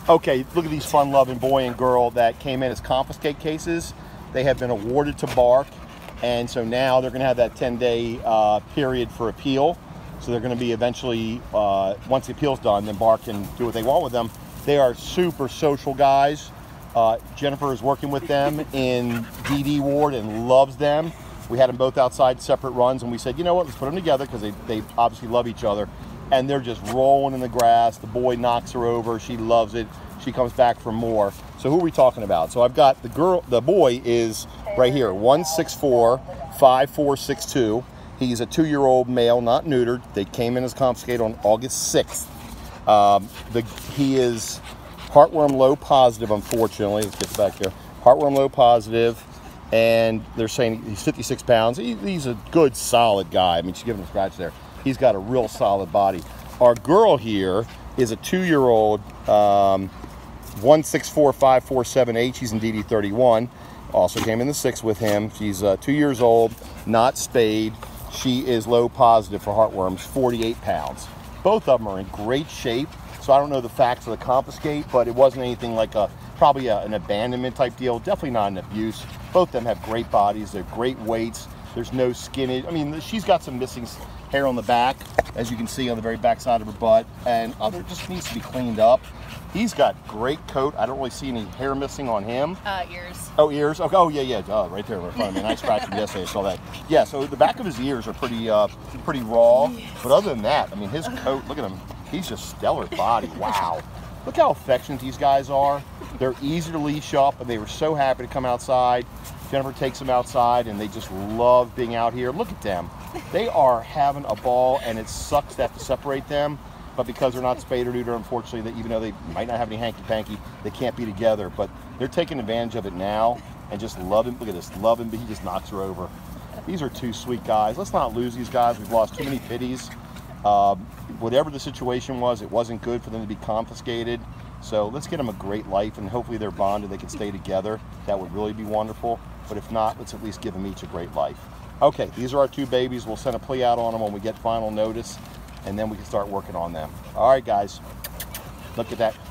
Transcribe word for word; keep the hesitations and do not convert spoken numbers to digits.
Okay, look at these fun-loving boy and girl that came in as confiscate cases. They have been awarded to bark, and so now they're going to have that ten day uh, period for appeal. So they're going to be eventually, uh, once the appeal's done, then bark can do what they want with them. They are super social guys. Uh, Jennifer is working with them in D D ward and loves them. We had them both outside separate runs, and we said, you know what, let's put them together because they, they obviously love each other. And they're just rolling in the grass. The boy knocks her over. She loves it. She comes back for more. So who are we talking about? So I've got the girl, the boy is right here, one six four five four six two. He's a two-year-old male, not neutered. They came in as confiscated on August sixth. Um, the, he is heartworm low positive, unfortunately. Let's get back here. Heartworm low positive, and they're saying he's fifty-six pounds. He, he's a good, solid guy. I mean, she's giving him a scratch there. He's got a real solid body. Our girl here is a two-year-old, um, one six four five four seven eight. She's in D D thirty-one. Also came in the six with him. She's uh, two years old, not spayed. She is low positive for heartworms, forty-eight pounds. Both of them are in great shape. So I don't know the facts of the confiscate, but it wasn't anything like a probably a, an abandonment type deal. Definitely not an abuse. Both of them have great bodies. They're great weights. There's no skin. I mean, she's got some missing hair on the back, as you can see on the very back side of her butt, and other just needs to be cleaned up. He's got great coat. I don't really see any hair missing on him. Uh, ears. Oh, ears. Okay. Oh, yeah, yeah. Oh, right there in front of me. I scratched him yesterday. I saw that. Yeah. So the back of his ears are pretty, uh, pretty raw. Yes. But other than that, I mean, his coat. Look at him. He's just stellar body. Wow. Look how affectionate these guys are. They're easy to leash up, and they were so happy to come outside. Jennifer takes them outside, and they just love being out here. Look at them. They are having a ball, and it sucks to have to separate them. But because they're not spayed or neutered, unfortunately, that even though they might not have any hanky-panky, they can't be together. But they're taking advantage of it now and just love him. Look at this, love him, but he just knocks her over. These are two sweet guys. Let's not lose these guys. We've lost too many pitties. Um, whatever the situation was, it wasn't good for them to be confiscated. So let's get them a great life, and hopefully they're bonded. They can stay together. That would really be wonderful. But if not, let's at least give them each a great life. Okay, these are our two babies. We'll send a plea out on them when we get final notice, and then we can start working on them. All right, guys, look at that.